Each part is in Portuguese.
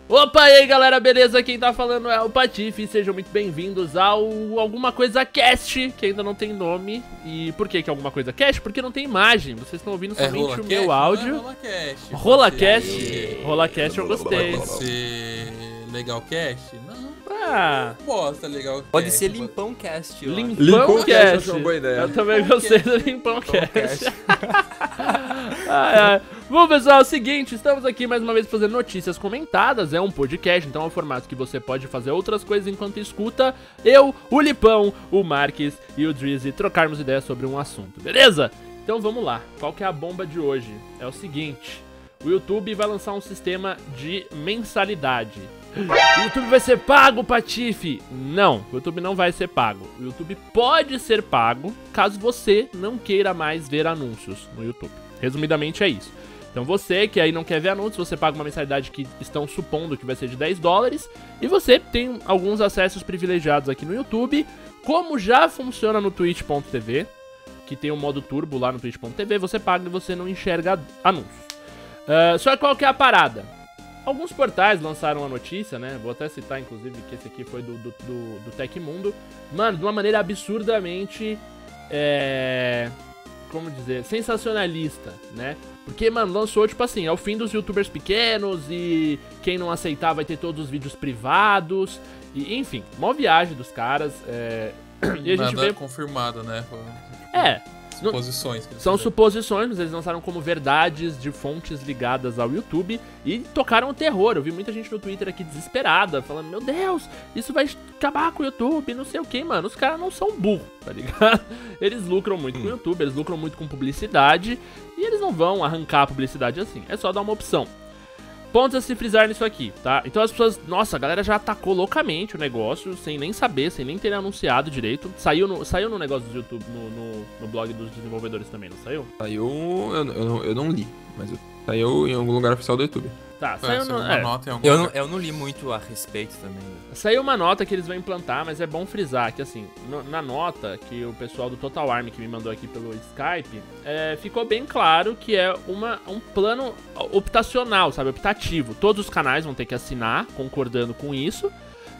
Opa, e aí galera, beleza? Quem tá falando é o Patife, sejam muito bem-vindos ao Alguma Coisa Cast, que ainda não tem nome. E por que Alguma Coisa Cast? Porque não tem imagem, vocês estão ouvindo somente o meu áudio. RolaCast. RolaCast eu gostei. Pode ser Legal Cast? Não. Bosta, Legal Cast. Pode ser Limpão Cast. Limpão Cast. Uma boa ideia. Eu também gostei do Limpão Cast. Bom, pessoal, é o seguinte, estamos aqui mais uma vez fazendo notícias comentadas. É um podcast, então é um formato que você pode fazer outras coisas enquanto escuta eu, o Lipão, o Marques e o Drizzy trocarmos ideias sobre um assunto, beleza? Então vamos lá, qual que é a bomba de hoje? É o seguinte, o YouTube vai lançar um sistema de mensalidade. O YouTube vai ser pago, Patife? Não, o YouTube não vai ser pago. O YouTube pode ser pago caso você não queira mais ver anúncios no YouTube. Resumidamente é isso. Então você que aí não quer ver anúncios, você paga uma mensalidade que estão supondo que vai ser de $10 e você tem alguns acessos privilegiados aqui no YouTube, como já funciona no Twitch.tv, que tem um modo turbo lá no Twitch.tv, você paga e você não enxerga anúncios. Só que qual que é a parada? Alguns portais lançaram a notícia, né? Vou até citar, inclusive, que esse aqui foi do Tecmundo. Mano, de uma maneira absurdamente, como dizer, sensacionalista, né? Porque, mano, lançou, tipo assim, é o fim dos youtubers pequenos e quem não aceitar vai ter todos os vídeos privados. E, enfim, mó viagem dos caras. E a gente vê... confirmado, né? Suposições. São suposições, mas eles lançaram como verdades de fontes ligadas ao YouTube e tocaram o terror. Eu vi muita gente no Twitter aqui desesperada, falando, meu Deus, isso vai acabar com o YouTube, não sei o que, mano. Os caras não são burros, tá ligado? Eles lucram muito com o YouTube, eles lucram muito com publicidade e eles não vão arrancar a publicidade assim, é só dar uma opção. Pontos a se frisar nisso aqui, tá? Então as pessoas... Nossa, a galera já atacou loucamente o negócio, sem nem saber, sem nem ter anunciado direito. Saiu no negócio do YouTube, no blog dos desenvolvedores também, não saiu? Saiu... Eu não li, mas saiu em algum lugar oficial do YouTube. Tá, saiu uma nota em algum eu não li muito a respeito também. Saiu uma nota que eles vão implantar, mas é bom frisar que, assim, na nota que o pessoal do Total Army que me mandou aqui pelo Skype, ficou bem claro que é um plano optacional, sabe, optativo. Todos os canais vão ter que assinar, concordando com isso,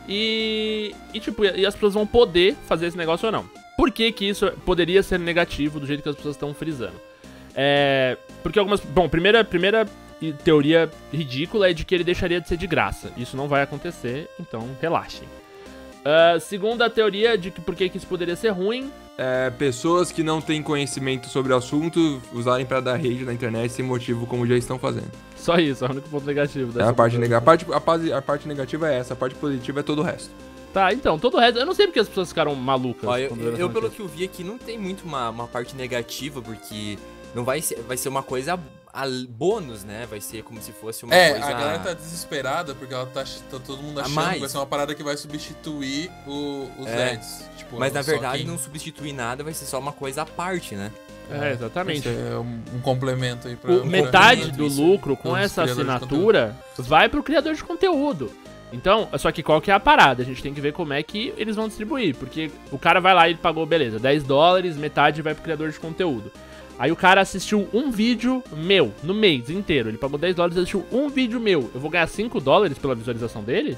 e as pessoas vão poder fazer esse negócio ou não. Por que que isso poderia ser negativo do jeito que as pessoas estão frisando? Porque algumas... Bom, primeira teoria ridícula é de que ele deixaria de ser de graça. Isso não vai acontecer, então relaxem. Segunda teoria de que por que isso poderia ser ruim. Pessoas que não têm conhecimento sobre o assunto usarem pra dar rage na internet sem motivo, como já estão fazendo. Só isso, é o único ponto negativo. A parte negativa é essa, a parte positiva é todo o resto. Tá, então, todo o resto... Eu não sei porque as pessoas ficaram malucas. Ó, eu pelo que eu vi aqui, não tem muito uma parte negativa, porque não vai ser uma coisa... bônus, né? Vai ser como se fosse uma coisa... a galera tá desesperada porque ela tá todo mundo achando que vai ser uma parada que vai substituir os ads. Tipo, mas na verdade não substituir nada, vai ser só uma coisa à parte, né? Exatamente. É um complemento aí pra... Metade do lucro com essa assinatura vai pro criador de conteúdo. Então, só que qual que é a parada? A gente tem que ver como é que eles vão distribuir. Porque o cara vai lá e ele pagou, beleza, $10, metade vai pro criador de conteúdo. Aí o cara assistiu um vídeo meu, no mês inteiro. Ele pagou $10 e assistiu um vídeo meu. Eu vou ganhar $5 pela visualização dele?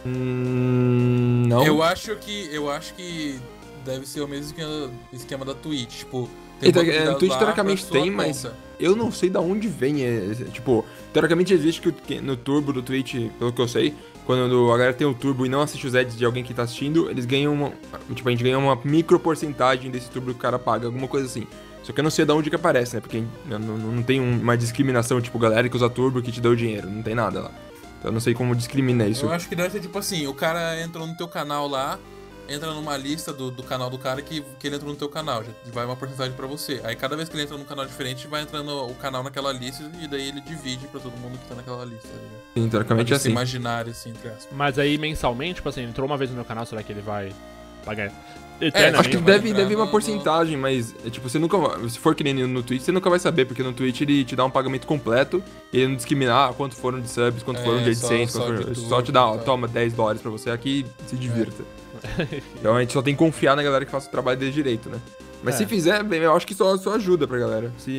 Não. Eu acho que deve ser o mesmo esquema da Twitch. Tipo, a Twitch teoricamente tem, mas eu não sei de onde vem. Tipo, teoricamente existe que no turbo do Twitch, pelo que eu sei, quando a galera tem o turbo e não assiste os ads de alguém que tá assistindo, eles ganham a gente ganha uma micro porcentagem desse turbo que o cara paga, alguma coisa assim. Só que eu não sei de onde que aparece, né? Porque não tem uma discriminação, tipo, galera que usa turbo que te deu dinheiro. Não tem nada lá. Então eu não sei como discrimina isso. Eu acho que deve ser tipo assim, o cara entrou no teu canal lá, entra numa lista do canal do cara que ele entrou no teu canal. Já vai uma porcentagem pra você. Aí cada vez que ele entra num canal diferente, vai entrando o canal naquela lista e daí ele divide pra todo mundo que tá naquela lista. Sim, teoricamente é assim. Imaginário, assim, entre aspas. Mas aí mensalmente, tipo assim, entrou uma vez no meu canal, será que ele vai pagar... Acho que deve uma porcentagem, mas tipo, você nunca vai, se for que nem no Twitch, você nunca vai saber, porque no Twitch ele te dá um pagamento completo e ele não discrimina quanto foram de subs, quanto foram de AdSense, só te dá, toma $10 pra você aqui e se divirta. Então a gente só tem que confiar na galera que faça o trabalho dele direito, né? Mas se fizer, bem, eu acho que só ajuda pra galera.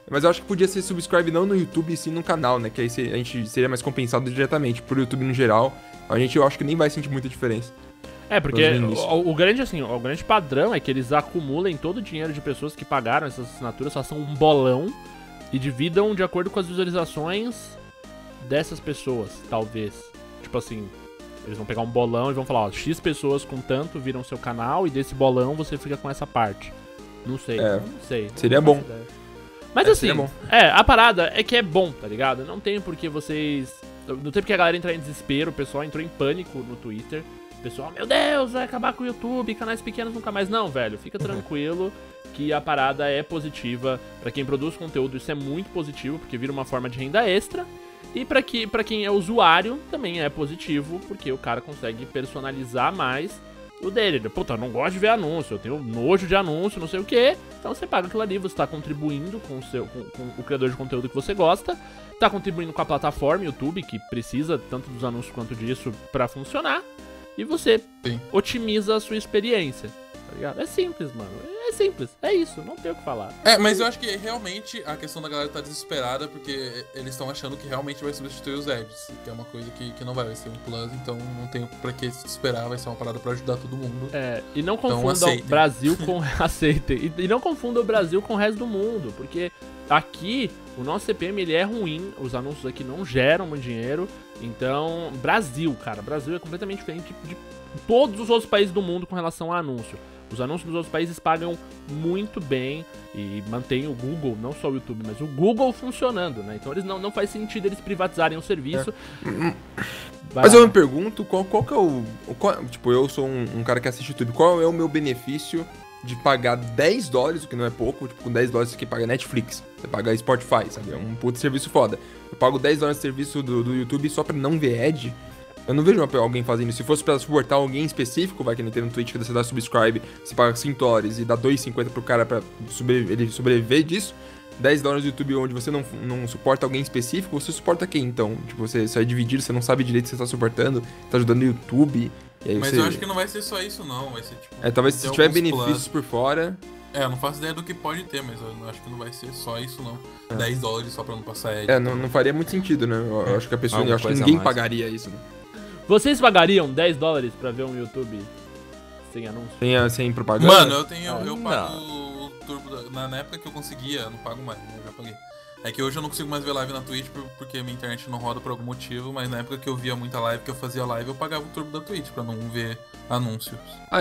Mas eu acho que podia ser subscribe não no YouTube e sim no canal, né? Que aí a gente seria mais compensado diretamente. Por YouTube no geral, eu acho que nem vai sentir muita diferença. Porque o grande padrão é que eles acumulem todo o dinheiro de pessoas que pagaram essas assinaturas, façam um bolão e dividam de acordo com as visualizações dessas pessoas, talvez. Tipo assim, eles vão pegar um bolão e vão falar, ó, X pessoas com tanto viram seu canal e desse bolão você fica com essa parte. Não sei, não sei. Seria bom. Mas assim, a parada é que é bom, tá ligado? Não tem por que vocês... Não tem porque a galera entrar em desespero, o pessoal entrou em pânico no Twitter. O pessoal, meu Deus, vai acabar com o YouTube, canais pequenos nunca mais. Não, velho, fica tranquilo que a parada é positiva. Pra quem produz conteúdo, isso é muito positivo, porque vira uma forma de renda extra. E pra quem é usuário, também é positivo, porque o cara consegue personalizar mais o dele. Puta, eu não gosto de ver anúncio, eu tenho nojo de anúncio, não sei o que. Então você paga aquilo ali, você tá contribuindo com o criador de conteúdo que você gosta, tá contribuindo com a plataforma YouTube, que precisa tanto dos anúncios quanto disso pra funcionar, e você otimiza a sua experiência, tá ligado? É simples, mano. É simples, é isso, não tem o que falar. Mas eu acho que realmente a questão da galera tá desesperada porque eles estão achando que realmente vai substituir os ads, que é uma coisa que não vai ser um plus, então não tem pra que se desesperar, vai ser uma parada pra ajudar todo mundo. E não confundam o Brasil com... Aceitem. E não confundam o Brasil com o resto do mundo, porque aqui o nosso CPM ele é ruim, os anúncios aqui não geram muito dinheiro, então Brasil é completamente diferente de todos os outros países do mundo com relação a anúncio. Os anúncios dos outros países pagam muito bem e mantêm o Google, não só o YouTube, mas o Google funcionando, né? Então eles não faz sentido eles privatizarem o serviço. Mas eu me pergunto, qual que é o... tipo, eu sou um cara que assiste YouTube, qual é o meu benefício de pagar $10, o que não é pouco, tipo, com $10 você que paga Netflix, você paga Spotify, sabe? É um puto serviço foda. Eu pago $10 de serviço do YouTube só pra não ver ad. Eu não vejo alguém fazendo isso. Se fosse pra suportar alguém específico, vai que nem tem no Twitch, que você dá subscribe, você paga $5 e dá $2,50 pro cara pra ele sobreviver disso. $10 do YouTube onde você não suporta alguém específico, você suporta quem então? Tipo, você é dividido, você não sabe direito se você tá suportando, tá ajudando o YouTube. E aí mas eu acho que não vai ser só isso não, vai ser tipo... talvez se tiver benefícios por fora... eu não faço ideia do que pode ter, mas eu acho que não vai ser só isso não. $10 só pra não passar ad. Não faria muito sentido, né? Eu acho que a pessoa... Eu acho que ninguém pagaria isso, né? Vocês pagariam $10 pra ver um YouTube sem anúncio? Sem propaganda? Mano, eu pago o Turbo... Na época que eu conseguia, eu não pago mais, né? Eu já paguei. É que hoje eu não consigo mais ver live na Twitch porque minha internet não roda por algum motivo, mas na época que eu via muita live, que eu fazia live, eu pagava o Turbo da Twitch pra não ver anúncios.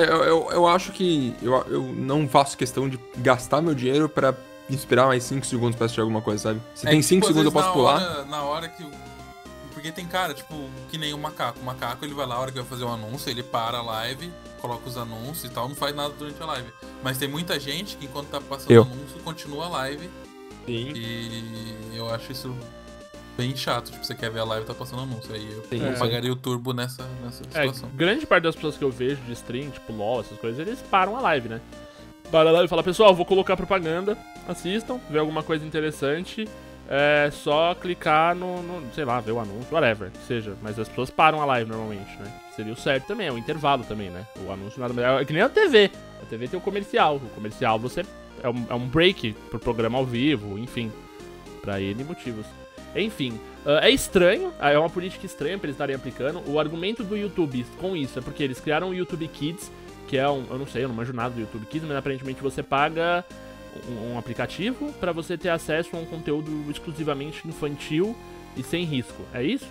Eu acho que eu não faço questão de gastar meu dinheiro pra esperar mais 5 segundos pra assistir alguma coisa, sabe? Se tem 5 segundos eu posso pular. Na hora que... Porque tem cara, tipo, que nem o Macaco. O Macaco, ele vai lá, a hora que vai fazer um anúncio, ele para a live, coloca os anúncios e tal, não faz nada durante a live. Mas tem muita gente que enquanto tá passando o anúncio, continua a live. Sim. E eu acho isso bem chato. Tipo, você quer ver a live e tá passando anúncio. Aí eu pagaria o Turbo nessa situação. Grande parte das pessoas que eu vejo de stream, tipo LOL, essas coisas, eles param a live, né? Para a live e fala, pessoal, vou colocar propaganda, assistam, ver alguma coisa interessante. É só clicar sei lá, ver o anúncio, whatever, que seja. Mas as pessoas param a live normalmente, né? Seria o certo também, é o intervalo também, né? O anúncio nada melhor. É que nem a TV. A TV tem o comercial. O comercial você é um break pro programa ao vivo, enfim. Pra N motivos. Enfim, é estranho, é uma política estranha pra eles estarem aplicando. O argumento do YouTube com isso é porque eles criaram o YouTube Kids, que é eu não sei, eu não manjo nada do YouTube Kids, mas aparentemente você paga um aplicativo pra você ter acesso a um conteúdo exclusivamente infantil e sem risco. É isso?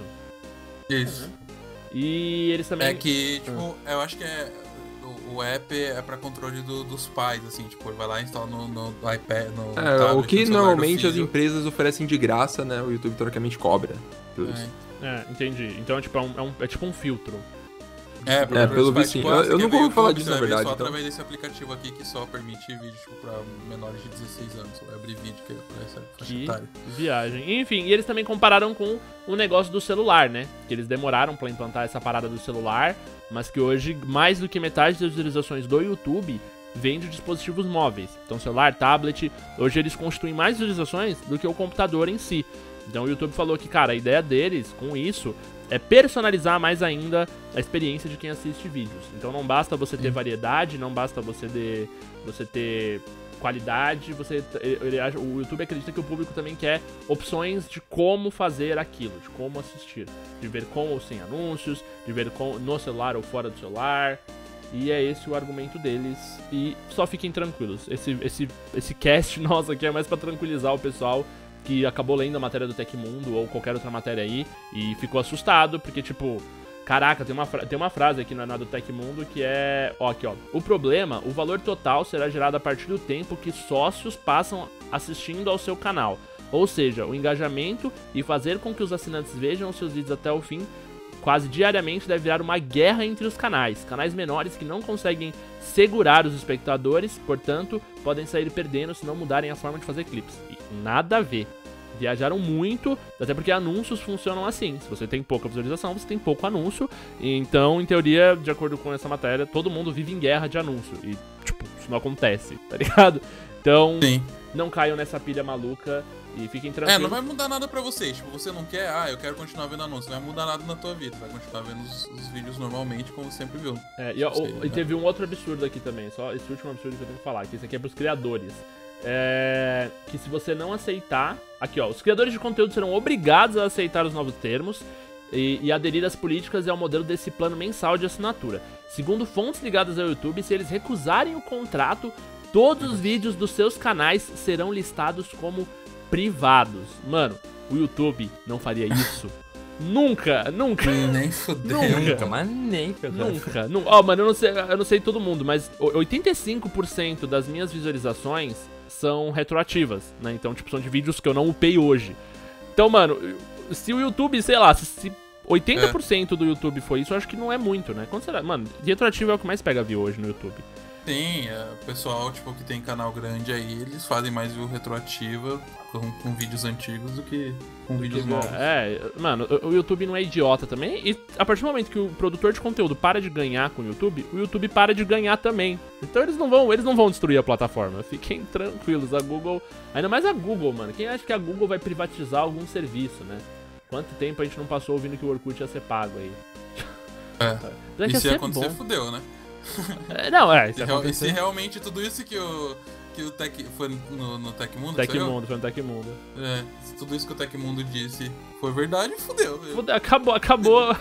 Isso. E eles também... É que, tipo, eu acho que o app é pra controle dos pais, assim, tipo, ele vai lá e instala no iPad, no tablet, o que normalmente as empresas oferecem de graça, né? O YouTube teoricamente cobra. Entendi. Então é tipo um filtro. Pelo visto sim. Eu não vou falar disso, na verdade. Só através desse aplicativo aqui que só permite vídeo tipo, pra menores de 16 anos. Vai abrir vídeo que é pra essa faixa etária. Viagem. Enfim, e eles também compararam com o negócio do celular, né? Que eles demoraram pra implantar essa parada do celular, mas que hoje mais do que metade das visualizações do YouTube vem de dispositivos móveis. Então celular, tablet, hoje eles constituem mais visualizações do que o computador em si. Então o YouTube falou que, cara, a ideia deles com isso é personalizar mais ainda a experiência de quem assiste vídeos. Então não basta você ter variedade, não basta você ter qualidade, o YouTube acredita que o público também quer opções de como fazer aquilo, de como assistir, de ver com ou sem anúncios, de ver no celular ou fora do celular, e é esse o argumento deles, e só fiquem tranquilos, esse cast nosso aqui é mais pra tranquilizar o pessoal que acabou lendo a matéria do Tecmundo ou qualquer outra matéria aí, e ficou assustado, porque tipo... Caraca, tem uma frase aqui na do Tecmundo que é... Ó, aqui, ó. O problema, o valor total será gerado a partir do tempo que sócios passam assistindo ao seu canal. Ou seja, o engajamento e fazer com que os assinantes vejam os seus vídeos até o fim, quase diariamente, deve virar uma guerra entre os canais. Canais menores que não conseguem segurar os espectadores, portanto, podem sair perdendo se não mudarem a forma de fazer clipes. E nada a ver. Viajaram muito, até porque anúncios funcionam assim. Se você tem pouca visualização, você tem pouco anúncio. Então, em teoria, de acordo com essa matéria, todo mundo vive em guerra de anúncio. E, tipo, isso não acontece, tá ligado? Então, sim, não caiam nessa pilha maluca e fiquem tranquilos. Não vai mudar nada pra vocês. Tipo, você não quer, eu quero continuar vendo anúncio. Não vai mudar nada na tua vida. Vai continuar vendo os vídeos normalmente, como sempre viu. E teve um outro absurdo aqui também. Só esse último absurdo que eu tenho que falar. Que esse aqui é pros criadores. Que se você não aceitar... Aqui, ó, os criadores de conteúdo serão obrigados a aceitar os novos termos e aderir às políticas e ao modelo desse plano mensal de assinatura. Segundo fontes ligadas ao YouTube, se eles recusarem o contrato, todos os vídeos dos seus canais serão listados como privados. Mano, o YouTube não faria isso. Nunca. Nem fudeu. Nunca, mas nem fudeu. Nunca. Ó, mano, eu não sei todo mundo, mas 85% das minhas visualizações são retroativas, né? Então, tipo, são de vídeos que eu não upei hoje. Então, mano, se o YouTube, sei lá, se 80% do YouTube foi isso, eu acho que não é muito, né? Quanto será? Mano, retroativo é o que mais pega view hoje no YouTube. Sim, o pessoal, tipo, que tem canal grande aí, eles fazem mais view retroativa com vídeos antigos do que com vídeos novos. Mano, o YouTube não é idiota também, e a partir do momento que o produtor de conteúdo para de ganhar com o YouTube para de ganhar também. Então eles não vão destruir a plataforma, fiquem tranquilos. A Google, ainda mais a Google, mano, quem acha que a Google vai privatizar algum serviço, né? Quanto tempo a gente não passou ouvindo que o Orkut ia ser pago aí? E se acontecer, fudeu, né? E se realmente tudo isso que o foi no Tecmundo? Foi no Tecmundo. Se tudo isso que o Tecmundo disse foi verdade, fudeu. Acabou. Acabou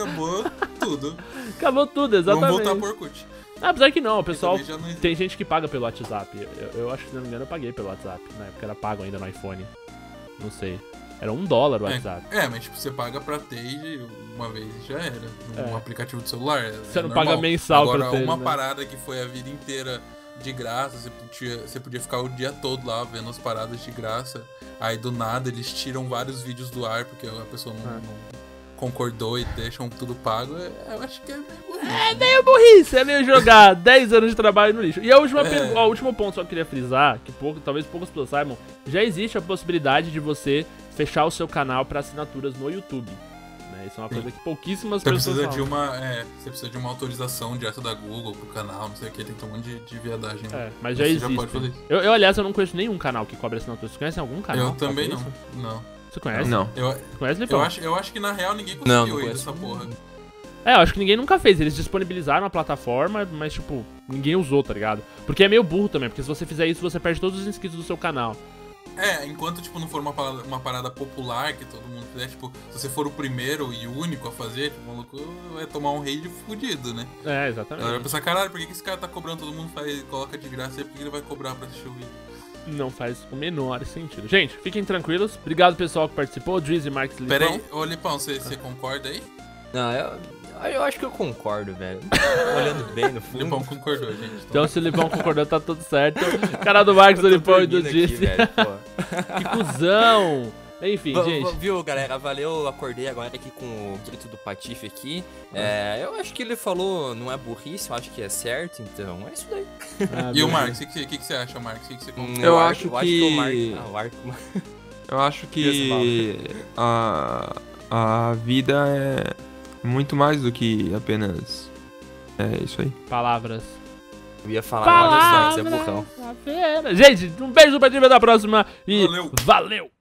tudo. Acabou tudo, exatamente. Vamos voltar pro Orkut. Apesar que não, o pessoal... Tem gente que paga pelo WhatsApp. Eu acho que, se não me engano, eu paguei pelo WhatsApp. Na época era pago ainda no iPhone. Não sei. Era $1 o WhatsApp. Mas tipo, você paga pra ter uma vez e já era. Um aplicativo de celular. Você não paga mensal pra ter. Agora, uma parada que foi a vida inteira de graça, você podia ficar o dia todo lá vendo as paradas de graça. Aí do nada eles tiram vários vídeos do ar porque a pessoa não concordou e deixam tudo pago. Eu acho que é meio burrice. É meio burrice, é meio jogar 10 anos de trabalho no lixo. E o último ponto só que eu queria frisar, que talvez poucas pessoas saibam, já existe a possibilidade de você fechar o seu canal para assinaturas no YouTube. Né? Isso é uma coisa que pouquíssimas pessoas falam. Você precisa de uma autorização direto da Google pro canal, não sei o que, tem um monte de viadagem. Mas já existe. Já pode fazer isso. Aliás, eu não conheço nenhum canal que cobre assinatura. Você conhece algum canal? Eu também não. Você conhece? Não. Conhece, Lipão? Eu acho que na real ninguém conseguiu ir dessa porra. Eu acho que ninguém nunca fez. Eles disponibilizaram a plataforma, mas, tipo, ninguém usou, tá ligado? Porque é meio burro também, porque se você fizer isso, você perde todos os inscritos do seu canal. Enquanto, tipo, não for uma parada popular que todo mundo fizer, tipo, se você for o primeiro e o único a fazer, tipo, o maluco vai tomar um raid fudido, né? Exatamente. Ela vai pensar, caralho, por que esse cara tá cobrando, todo mundo coloca de graça aí, por que ele vai cobrar pra assistir o vídeo? Não faz o menor sentido. Gente, fiquem tranquilos. Obrigado, pessoal, que participou. Drizzy, Marques e Lipão. Pera aí, ô Lipão, você concorda aí? Não, eu acho que eu concordo, velho. Olhando bem no fundo. O Lipão concordou, gente. Então se o Lipão concordou, tá tudo certo. Cara do Marques, do Lipão e do Drizzy. Que cuzão! Enfim, gente. Viu, galera? Valeu, acordei agora aqui com o grito do Patife aqui. Eu acho que ele falou, não é burrice, eu acho que é certo, então é isso daí. E o Marcos, o que você acha, Marcos? O que você concorda? Eu acho que a vida é muito mais do que apenas isso aí. Palavras. Eu ia falar, olha só, isso é burrão. Gente, um beijo pra ti, até a próxima e valeu!